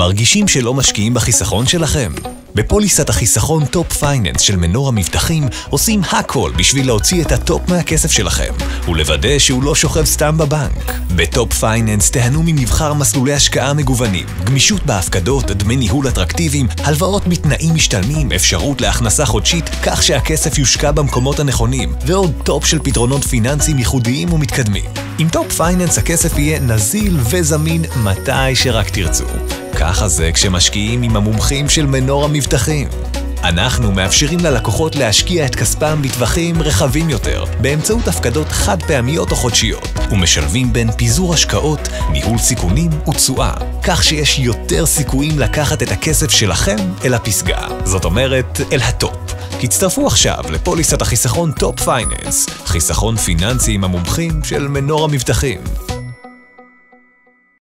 מרגישים שלא משקיעים בחיסכון שלכם? בפוליסת החיסכון טופ פייננס של מנור המבטחים עושים הכל בשביל להוציא את הטופ מהכסף שלכם ולוודא שהוא לא שוכב סתם בבנק. בטופ פייננס תהנו ממבחר מסלולי השקעה מגוונים, גמישות בהפקדות, דמי ניהול אטרקטיביים, הלוואות בתנאים משתלמים, אפשרות להכנסה חודשית כך שהכסף יושקע במקומות הנכונים, ועוד טופ של פתרונות פיננסיים ייחודיים ומתקדמים. עם טופ פייננס הכסף יהיה נזיל וזמין מתי שרק תרצו. ככה זה כשמשקיעים עם המומחים של מנור המבטחים. אנחנו מאפשרים ללקוחות להשקיע את כספם בטווחים רחבים יותר, באמצעות הפקדות חד פעמיות או חודשיות, ומשלבים בין פיזור השקעות, ניהול סיכונים ותשואה, כך שיש יותר סיכויים לקחת את הכסף שלכם אל הפסגה. זאת אומרת, אל הטופ. הצטרפו עכשיו לפוליסת החיסכון טופ פייננס, חיסכון פיננסי עם המומחים של מנור המבטחים.